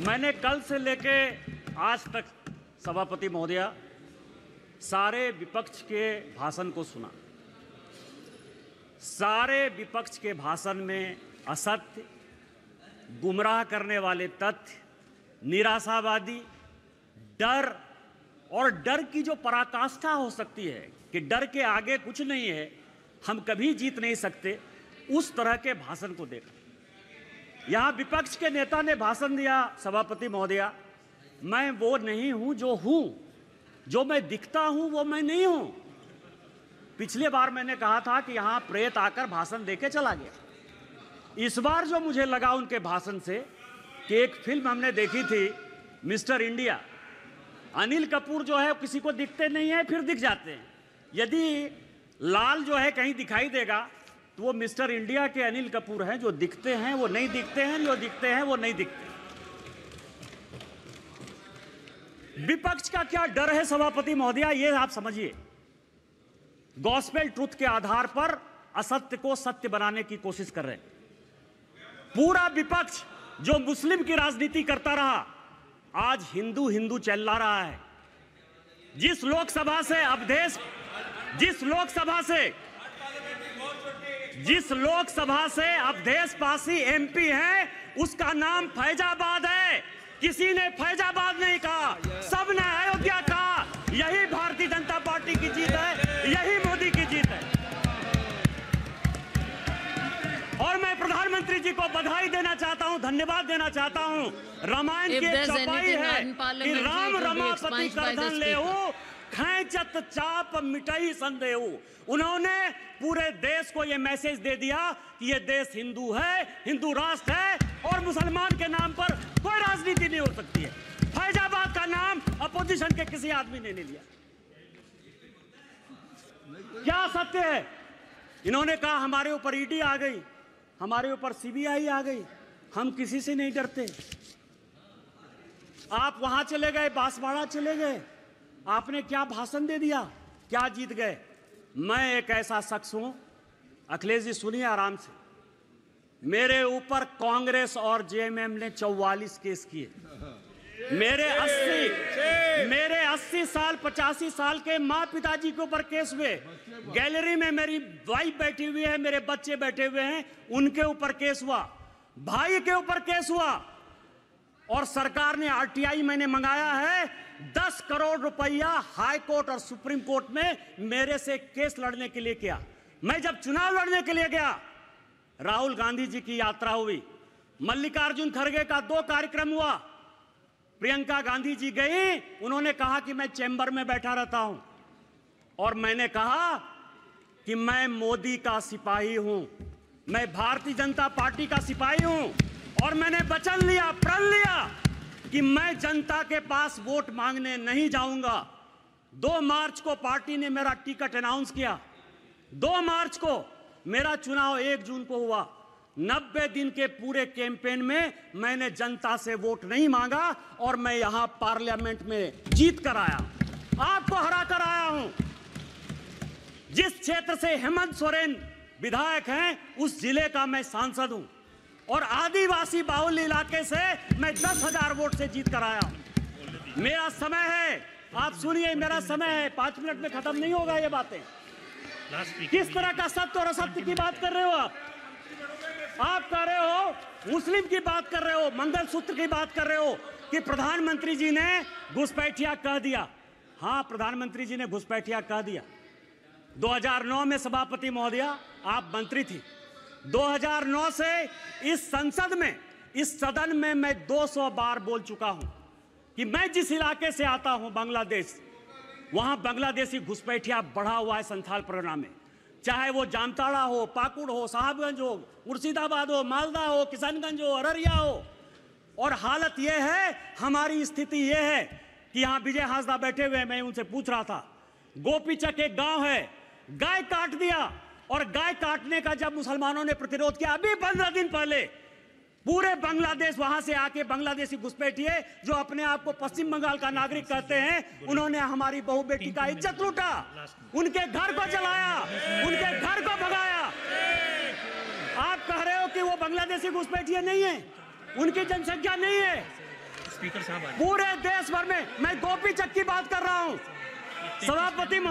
मैंने कल से लेके आज तक सभापति महोदया सारे विपक्ष के भाषण को सुना। सारे विपक्ष के भाषण में असत्य, गुमराह करने वाले तथ्य, निराशावादी, डर और डर की जो पराकाष्ठा हो सकती है कि डर के आगे कुछ नहीं है, हम कभी जीत नहीं सकते, उस तरह के भाषण को देखा। यहां विपक्ष के नेता ने भाषण दिया, सभापति महोदया, मैं वो नहीं हूं जो हूं, जो मैं दिखता हूं वो मैं नहीं हूं। पिछले बार मैंने कहा था कि यहां प्रेत आकर भाषण देके चला गया। इस बार जो मुझे लगा उनके भाषण से कि एक फिल्म हमने देखी थी मिस्टर इंडिया, अनिल कपूर जो है किसी को दिखते नहीं है, फिर दिख जाते हैं। यदि लाल जो है कहीं दिखाई देगा तो वो मिस्टर इंडिया के अनिल कपूर हैं, जो दिखते हैं वो नहीं दिखते हैं, जो दिखते हैं वो नहीं दिखते। विपक्ष का क्या डर है सभापति महोदया, ये आप समझिए। गॉस्पेल ट्रुथ के आधार पर असत्य को सत्य बनाने की कोशिश कर रहे हैं। पूरा विपक्ष जो मुस्लिम की राजनीति करता रहा, आज हिंदू हिंदू चिल्ला रहा है। जिस लोकसभा से अवधेशपासी एमपी है, उसका नाम फैजाबाद है। किसी ने फैजाबाद नहीं कहा, सबने अयोध्या कहा। यही भारतीय जनता पार्टी की जीत है, यही मोदी की जीत है। और मैं प्रधानमंत्री जी को बधाई देना चाहता हूं, धन्यवाद देना चाहता हूं। रामायण की चौपाई है कि राम रमापति करधन लेहु, खैंचत चाप मिटाई संदेहु। उन्होंने पूरे देश को यह मैसेज दे दिया कि यह देश हिंदू है, हिंदू राष्ट्र है और मुसलमान के नाम पर कोई राजनीति नहीं हो सकती है। फैजाबाद का नाम अपोजिशन के किसी आदमी ने नहीं लिया। क्या सत्य है? इन्होंने कहा हमारे ऊपर ईडी आ गई, हमारे ऊपर सीबीआई आ गई, हम किसी से नहीं डरते। आप वहां चले गए, बांसवाड़ा चले गए, आपने क्या भाषण दे दिया, क्या जीत गए? मैं एक ऐसा शख्स हूं, अखिलेश जी सुनिए आराम से, मेरे ऊपर कांग्रेस और जेएमएम ने 44 केस किए। मेरे 80 साल 85 साल के माँ पिताजी के ऊपर केस हुए। गैलरी में मेरी वाइफ बैठी हुई है, मेरे बच्चे बैठे हुए हैं, उनके ऊपर केस हुआ, भाई के ऊपर केस हुआ। और सरकार ने आरटीआई मैंने मंगाया है, 10 करोड़ रुपया हाई कोर्ट और सुप्रीम कोर्ट में मेरे से केस लड़ने के लिए किया। मैं जब चुनाव लड़ने के लिए गया, राहुल गांधी जी की यात्रा हुई, मल्लिकार्जुन खड़गे का 2 कार्यक्रम हुआ, प्रियंका गांधी जी गई, उन्होंने कहा कि मैं चैम्बर में बैठा रहता हूं और मैंने कहा कि मैं मोदी का सिपाही हूं, मैं भारतीय जनता पार्टी का सिपाही हूं और मैंने वचन लिया, प्रण लिया कि मैं जनता के पास वोट मांगने नहीं जाऊंगा। 2 मार्च को पार्टी ने मेरा टिकट अनाउंस किया, 2 मार्च को मेरा चुनाव 1 जून को हुआ। 90 दिन के पूरे कैंपेन में मैंने जनता से वोट नहीं मांगा और मैं यहां पार्लियामेंट में जीत कर आया, आपको हरा कर आया हूं। जिस क्षेत्र से हेमंत सोरेन विधायक हैं, उस जिले का मैं सांसद हूं और आदिवासी बाहुल्य इलाके से मैं 10,000 वोट से जीत कर आया हूं। मेरा समय है, आप सुनिए, मेरा समय है, 5 मिनट में खत्म नहीं होगा ये बातें। किस तरह का सत्य और असत्य की बात कर रहे हो आप कह रहे हो, मुस्लिम की बात कर रहे हो, मंगलसूत्र की बात कर रहे हो कि प्रधानमंत्री जी ने घुसपैठिया कह दिया। हाँ, प्रधानमंत्री जी ने घुसपैठिया कह दिया। 2009 में सभापति महोदया आप मंत्री थी। 2009 से इस संसद में, इस सदन में मैं 200 बार बोल चुका हूं कि मैं जिस इलाके से आता हूं, बांग्लादेश, वहां बांग्लादेशी घुसपैठिया बढ़ा हुआ है संथाल परगना में। चाहे वो जामताड़ा हो, पाकुड़ हो, साहबगंज हो, मुर्शिदाबाद हो, मालदा हो, किशनगंज हो, अररिया हो। और हालत यह है, हमारी स्थिति यह है कि यहां विजय हांसदा बैठे हुए, मैं उनसे पूछ रहा था, गोपीचक एक गांव है, गाय काट दिया और गाय काटने का जब मुसलमानों ने प्रतिरोध किया, अभी 15 दिन पहले पूरे बांग्लादेश वहां से आके बांग्लादेशी घुसपैठिए जो अपने आप को पश्चिम बंगाल का नागरिक कहते हैं, उन्होंने हमारी बहू बेटी का इज्जत लूटा, उनके घर को जलाया, उनके घर को भगाया। आप कह रहे हो कि वो बांग्लादेशी घुसपैठिए नहीं है, उनकी जनसंख्या नहीं है। स्पीकर साहब पूरे देश भर में, मैं गोपी चक की बात कर रहा हूं। सभापति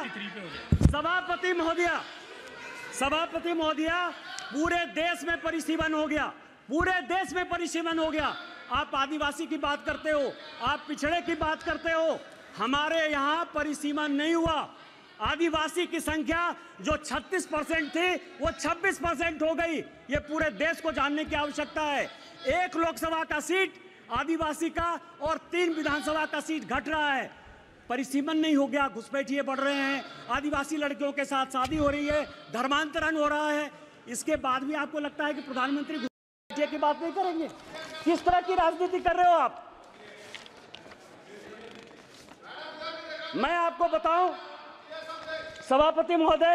महोदया, पूरे देश में परिसीमन हो गया, पूरे देश में परिसीमन हो गया। आप आदिवासी की बात करते हो, आप पिछड़े की बात करते हो, हमारे यहाँ परिसीमन नहीं हुआ। आदिवासी की संख्या जो 36% थी वो 26% हो गई। ये पूरे देश को जानने की आवश्यकता है। 1 लोकसभा का सीट आदिवासी का और 3 विधानसभा का सीट घट रहा है। परिसीमन नहीं हो गया, घुसपैठिए बढ़ रहे हैं, आदिवासी लड़कियों के साथ शादी हो रही है, धर्मांतरण हो रहा है। इसके बाद भी आपको लगता है कि प्रधानमंत्री घुसपैठिए की बात नहीं करेंगे? किस तरह की राजनीति कर रहे हो आप? मैं आपको बताऊं, सभापति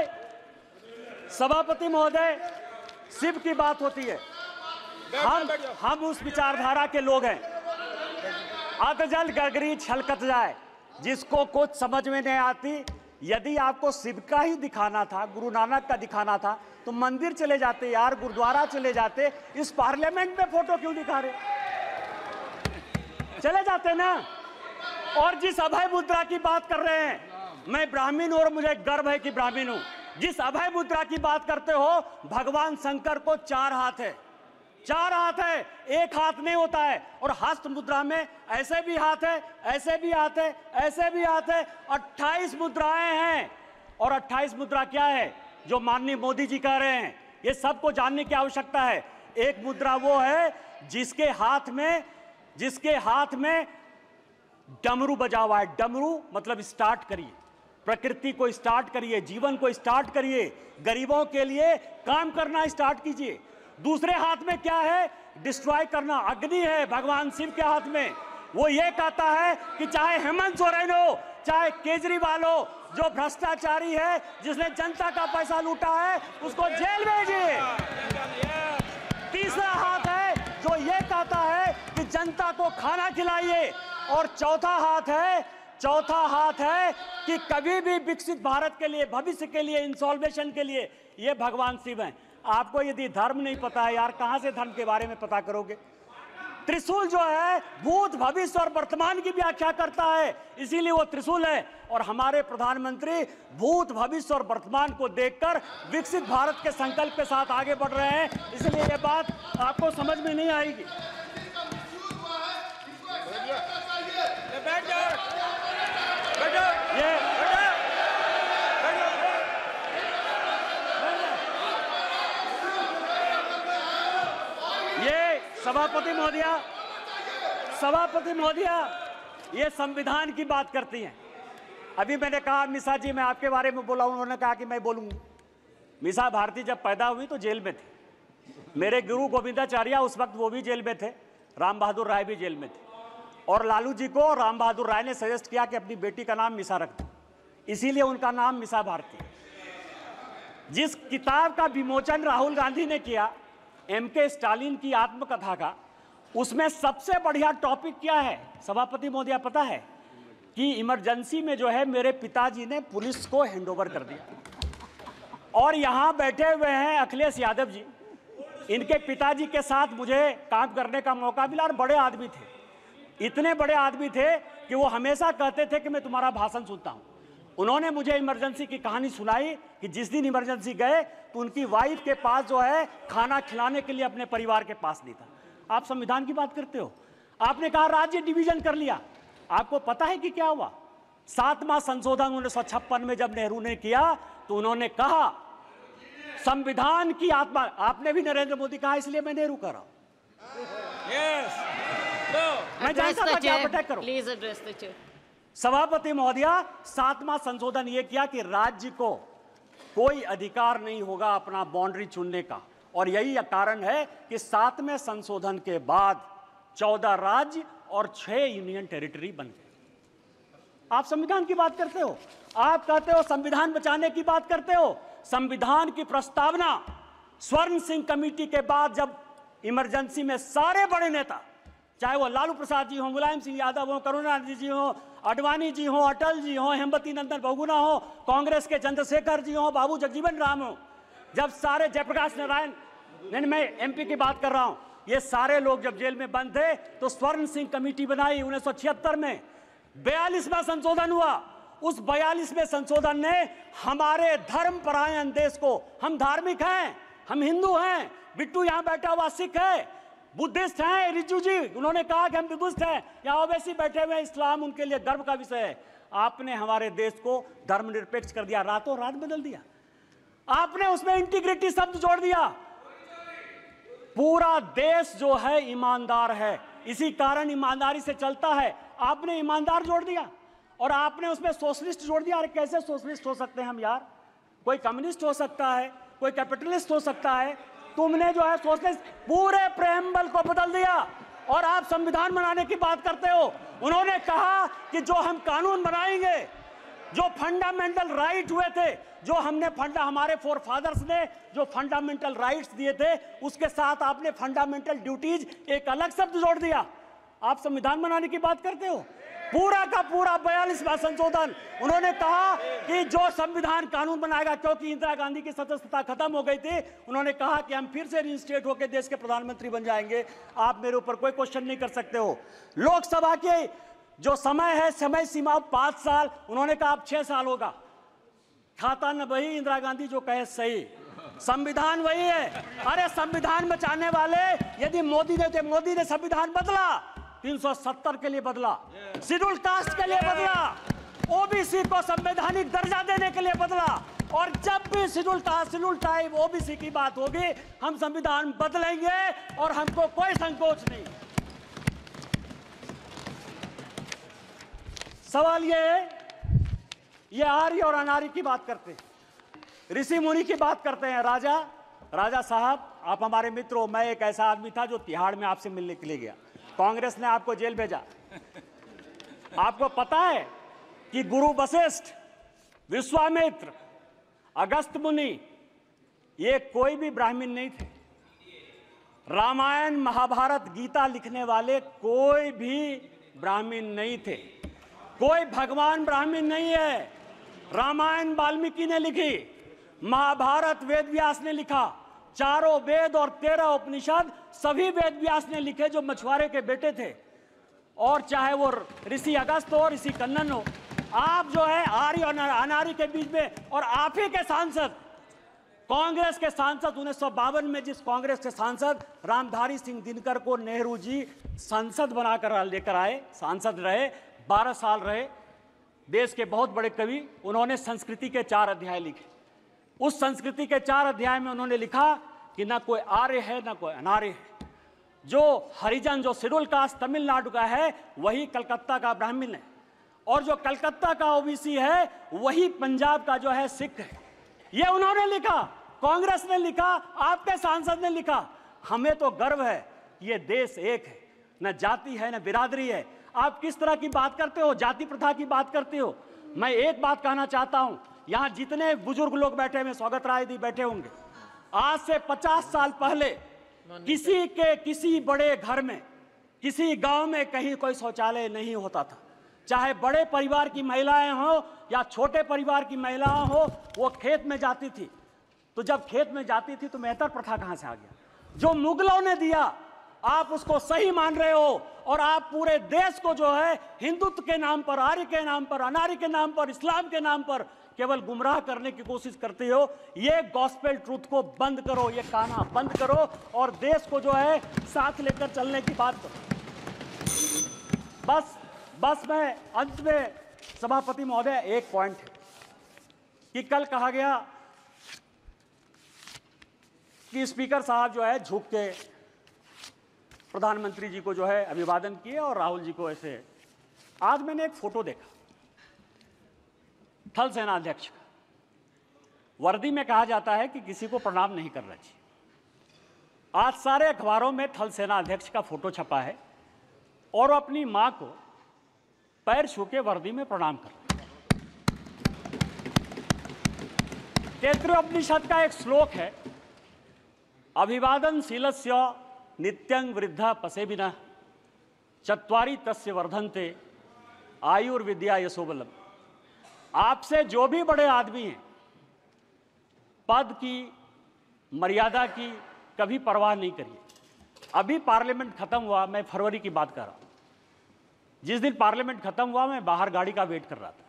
महोदय, शिव की बात होती है, हम उस विचारधारा के लोग हैं। अतजल गगरी छलकत जाए, जिसको कुछ समझ में नहीं आती। यदि आपको शिव का ही दिखाना था, गुरु नानक का दिखाना था, तो मंदिर चले जाते यार, गुरुद्वारा चले जाते। इस पार्लियामेंट में फोटो क्यों दिखा रहे? चले जाते ना। और जिस अभय मुद्रा की बात कर रहे हैं, मैं ब्राह्मण हूं और मुझे गर्व है कि ब्राह्मण हूं। जिस अभय मुद्रा की बात करते हो, भगवान शंकर को 4 हाथ है, 4 हाथ है, 1 हाथ नहीं होता है। और हस्त मुद्रा में ऐसे भी हाथ है, ऐसे भी हाथ है, ऐसे भी हाथ है, 28 मुद्राएं हैं। और 28 मुद्रा क्या है जो माननीय मोदी जी कह रहे हैं, ये सबको जानने की आवश्यकता है। एक मुद्रा वो है जिसके हाथ में डमरू बजा हुआ है। डमरू मतलब स्टार्ट करिए, प्रकृति को स्टार्ट करिए, जीवन को स्टार्ट करिए, गरीबों के लिए काम करना स्टार्ट कीजिए। दूसरे हाथ में क्या है? डिस्ट्रॉय करना, अग्नि है भगवान शिव के हाथ में। वो ये कहता है कि चाहे हेमंत सोरेन हो, चाहे केजरीवाल हो, जो भ्रष्टाचारी है, जिसने जनता का पैसा लूटा है, उसको जेल भेजिए। तीसरा हाथ है जो ये कहता है कि जनता को खाना खिलाइए। और चौथा हाथ है कि कभी भी विकसित भारत के लिए, भविष्य के लिए, इंसॉल्वेशन के लिए, ये भगवान शिव हैं। आपको यदि धर्म नहीं पता है यार, कहां से धर्म के बारे में पता करोगे? त्रिशूल जो है भूत, भविष्य और वर्तमान की व्याख्या करता है, इसीलिए वो त्रिशूल है। और हमारे प्रधानमंत्री भूत, भविष्य और वर्तमान को देखकर विकसित भारत के संकल्प के साथ आगे बढ़ रहे हैं, इसलिए ये बात आपको समझ में नहीं आएगी। ये सभापति महोदया, ये संविधान की बात करती हैं। अभी मैंने कहा मिसा जी, मैं आपके बारे में बोला, उन्होंने कहा कि मैं बोलूंगा। मिसा भारती जब पैदा हुई तो जेल में थे। मेरे गुरु गोविंदाचार्य उस वक्त वो भी जेल में थे, राम बहादुर राय भी जेल में थे। और लालू जी को राम बहादुर राय ने सजेस्ट किया कि अपनी बेटी का नाम मिसा रख दो, इसीलिए उनका नाम मिसा भारती। जिस किताब का विमोचन राहुल गांधी ने किया, MK स्टालिन की आत्मकथा का, उसमें सबसे बढ़िया टॉपिक क्या है सभापति महोदया पता है? कि इमरजेंसी में जो है मेरे पिताजी ने पुलिस को हैंडओवर कर दिया। और यहाँ बैठे हुए हैं अखिलेश यादव जी, इनके पिताजी के साथ मुझे काम करने का मौका मिला। और बड़े आदमी थे, इतने बड़े आदमी थे कि वो हमेशा कहते थे कि मैं तुम्हारा भाषण सुनता हूँ। उन्होंने मुझे इमरजेंसी की कहानी सुनाई कि जिस दिन इमरजेंसी गए तो उनकी वाइफ के पास जो है खाना खिलाने के लिए अपने परिवार के पास नहीं था। आप संविधान की बात करते हो, आपने कहा राज्य डिवीजन कर लिया। आपको पता है कि क्या हुआ? 7वां संशोधन 1956 में जब नेहरू ने किया तो उन्होंने कहा संविधान की आत्मा, आपने भी नरेंद्र मोदी कहा, इसलिए मैं नेहरू कह रहा हूं। मैं जानता था कि आप अटैक करो। Please address the chair. सभापति महोदया, 7वां संशोधन यह किया कि राज्य को कोई अधिकार नहीं होगा अपना बाउंड्री चुनने का। और यही कारण है कि 7वें संशोधन के बाद 14 राज्य और 6 यूनियन टेरिटरी बन गए। आप संविधान की बात करते हो, आप कहते हो संविधान बचाने की बात करते हो। संविधान की प्रस्तावना स्वर्ण सिंह कमेटी के बाद जब इमरजेंसी में सारे बड़े नेता, चाहे वो लालू प्रसाद जी हो, मुलायम सिंह यादव हो, करुणानिधि जी हो, अडवाणी जी हो, अटल जी हो, हेमवती नंदन बहुगुणा हो, कांग्रेस के चंद्रशेखर जी हो, बाबू जगजीवन राम हो, जब सारे जयप्रकाश नारायण, मैं MP की बात कर रहा हूं, ये सारे लोग जब जेल में बंद थे तो स्वर्ण सिंह कमेटी बनाई 1976 में, 42वां संशोधन हुआ। उस 42वें संशोधन ने हमारे धर्मपरायण देश को, हम धार्मिक हैं, हम हिंदू हैं, बिट्टू यहां बैठा हुआ सिख है, बुद्धिस्ट हैं, रिजू जी उन्होंने कहा कि हम बुद्धिस्ट हैं, यहाँ ओवैसी बैठे हुए हैं, इस्लाम उनके लिए गर्व का विषय है। आपने हमारे देश को धर्मनिरपेक्ष कर दिया, रातों रात बदल दिया। आपने उसमें इंटीग्रिटी शब्द जोड़ दिया। पूरा देश जो है ईमानदार है, इसी कारण ईमानदारी से चलता है। आपने ईमानदार जोड़ दिया और आपने उसमें सोशलिस्ट जोड़ दिया। अरे कैसे सोशलिस्ट हो सकते हैं हम यार? कोई कम्युनिस्ट हो सकता है, कोई कैपिटलिस्ट हो सकता है, तुमने जो है सोशलिस्ट पूरे प्रेम्बल को बदल दिया और आप संविधान बनाने की बात करते हो। उन्होंने कहा कि जो हम कानून बनाएंगे, जो फंडामेंटल राइट हुए थे, जो हमने हमारे फोर फादर्स ने जो फंडामेंटल राइट्स दिए थे, उसके साथ आपने फंडामेंटल ड्यूटीज एक अलग शब्द जोड़ दिया। आप संविधान बनाने की बात करते हो। पूरा का पूरा 42वां संशोधन, उन्होंने कहा कि जो संविधान कानून बनाएगा, क्योंकि इंदिरा गांधी की सदस्यता खत्म हो गई थी, उन्होंने कहा कि हम फिर से रीइंस्टेट होकर देश के प्रधानमंत्री बन जाएंगे। आप मेरे ऊपर कोई क्वेश्चन नहीं कर सकते हो। लोकसभा के जो समय है, समय सीमा 5 साल, उन्होंने कहा अब 6 साल होगा। खाता न वही, इंदिरा गांधी जो कहे सही, संविधान वही है। अरे संविधान बचाने वाले यदि मोदी ने संविधान बदला, 370 के लिए बदला, शेड्यूल कास्ट के लिए बदला, ओबीसी को संवैधानिक दर्जा देने के लिए बदला। और जब भी schedule caste, schedule tribe, OBC की बात होगी, हम संविधान बदलेंगे और हमको कोई संकोच नहीं। सवाल ये है, ये आर्य और अनार्य की बात करते हैं, ऋषि मुनि की बात करते हैं। राजा साहब, आप हमारे मित्र हो। मैं एक ऐसा आदमी था जो तिहाड़ में आपसे मिलने के लिए गया, कांग्रेस ने आपको जेल भेजा। आपको पता है कि गुरु वशिष्ठ, विश्वामित्र, अगस्त मुनि, ये कोई भी ब्राह्मण नहीं थे। रामायण, महाभारत, गीता लिखने वाले कोई भी ब्राह्मण नहीं थे। कोई भगवान ब्राह्मण नहीं है। रामायण वाल्मीकि ने लिखी, महाभारत वेद व्यास ने लिखा, चारों वेद और 13 उपनिषद सभी वेद व्यास ने लिखे, जो मछुआरे के बेटे थे। और चाहे वो ऋषि अगस्त हो, ऋषि कन्नन हो, आप जो है आर्य और अनार्य के बीच में, और आप ही के सांसद, कांग्रेस के सांसद 1952 में जिस कांग्रेस के सांसद रामधारी सिंह दिनकर को नेहरू जी सांसद बनाकर लेकर आए, सांसद रहे, 12 साल रहे, देश के बहुत बड़े कवि, उन्होंने संस्कृति के 4 अध्याय लिखे। उस संस्कृति के 4 अध्याय में उन्होंने लिखा कि ना कोई आर्य है ना कोई अनार्य है। जो हरिजन, जो शेड्यूल कास्ट तमिलनाडु का है, वही कलकत्ता का ब्राह्मण है, और जो कलकत्ता का ओबीसी है वही पंजाब का जो है सिख है। ये उन्होंने लिखा, कांग्रेस ने लिखा, आपके सांसद ने लिखा। हमें तो गर्व है, ये देश एक है, न जाति है न बिरादरी है। आप किस तरह की बात करते हो, जाति प्रथा की बात करते हो। मैं एक बात कहना चाहता हूं, यहां जितने बुजुर्ग लोग बैठे हुए, स्वागत राय दी बैठे होंगे, आज से 50 साल पहले किसी बड़े घर में, किसी गांव में कहीं कोई शौचालय नहीं होता था। चाहे बड़े परिवार की महिलाएं हो या छोटे परिवार की महिलाएं हो, वो खेत में जाती थी। तो जब खेत में जाती थी तो मेहतर प्रथा कहां से आ गया? जो मुगलों ने दिया, आप उसको सही मान रहे हो, और आप पूरे देश को जो है हिंदुत्व के नाम पर, आर्य के नाम पर, अनार्य के नाम पर, इस्लाम के नाम पर केवल गुमराह करने की कोशिश करते हो। ये गॉस्पेल ट्रूथ को बंद करो, ये कहना बंद करो, और देश को जो है साथ लेकर चलने की बात करो। बस मैं अंत में, सभापति महोदय, एक पॉइंट है कि कल कहा गया कि स्पीकर साहब जो है झुक के प्रधानमंत्री जी को जो है अभिवादन किए और राहुल जी को ऐसे। आज मैंने एक फोटो देखा थल सेना अध्यक्ष का, वर्दी में कहा जाता है कि किसी को प्रणाम नहीं करना चाहिए। आज सारे अखबारों में थल सेना अध्यक्ष का फोटो छपा है और वो अपनी मां को पैर छू के वर्दी में प्रणाम कर रहे हैं। तैत्तिरीयोपनिषद का एक श्लोक है, अभिवादनशीलस्य नित्यं वृद्धा पसेबिनः चत्वारि तस्य वर्धन्ते आयुर्विद्या यशोबलम। आपसे जो भी बड़े आदमी हैं, पद की, मर्यादा की कभी परवाह नहीं करिए। अभी पार्लियामेंट खत्म हुआ, मैं फरवरी की बात कर रहा हूं। जिस दिन पार्लियामेंट खत्म हुआ मैं बाहर गाड़ी का वेट कर रहा था।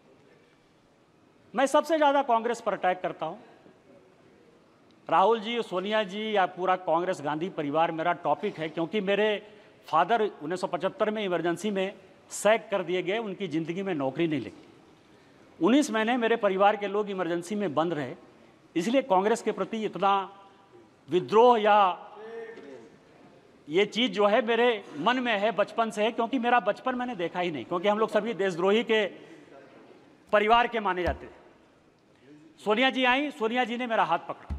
मैं सबसे ज्यादा कांग्रेस पर अटैक करता हूं। राहुल जी, सोनिया जी या पूरा कांग्रेस गांधी परिवार मेरा टॉपिक है, क्योंकि मेरे फादर 1975 में इमरजेंसी में सैक कर दिए गए, उनकी ज़िंदगी में नौकरी नहीं लगी। 19 महीने मेरे परिवार के लोग इमरजेंसी में बंद रहे, इसलिए कांग्रेस के प्रति इतना विद्रोह या ये चीज़ जो है मेरे मन में है, बचपन से है, क्योंकि मेरा बचपन मैंने देखा ही नहीं, क्योंकि हम लोग सभी देशद्रोही के परिवार के माने जाते थे। सोनिया जी आई, सोनिया जी ने मेरा हाथ पकड़ा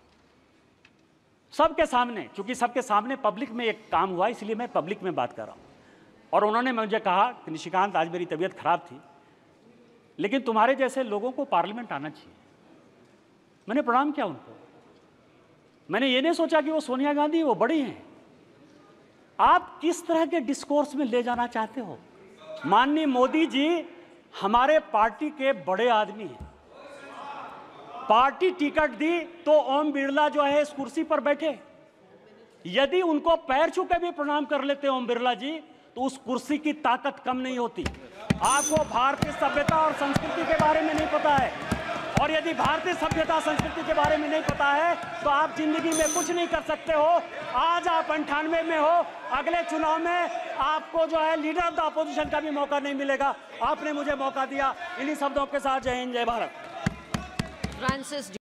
सबके सामने, चूंकि सबके सामने पब्लिक में एक काम हुआ, इसलिए मैं पब्लिक में बात कर रहा हूं। और उन्होंने मुझे कहा कि निशिकांत, आज मेरी तबीयत खराब थी, लेकिन तुम्हारे जैसे लोगों को पार्लियामेंट आना चाहिए। मैंने प्रणाम किया उनको। मैंने ये नहीं सोचा कि वो सोनिया गांधी, वो बड़ी हैं। आप किस तरह के डिस्कोर्स में ले जाना चाहते हो? माननीय मोदी जी हमारे पार्टी के बड़े आदमी हैं। पार्टी टिकट दी तो ओम बिरला जो है इस कुर्सी पर बैठे। यदि उनको पैर छू के भी प्रणाम कर लेते ओम बिरला जी, तो उस कुर्सी की ताकत कम नहीं होती। आपको भारतीय सभ्यता और संस्कृति के बारे में नहीं पता है, और यदि भारतीय सभ्यता संस्कृति के बारे में नहीं पता है तो आप जिंदगी में कुछ नहीं कर सकते हो। आज आप 98 में हो, अगले चुनाव में आपको जो है लीडर ऑफ द अपोजिशन का भी मौका नहीं मिलेगा। आपने मुझे मौका दिया। इन्हीं शब्दों के साथ जय हिंद, जय भारत। फ्रांसिस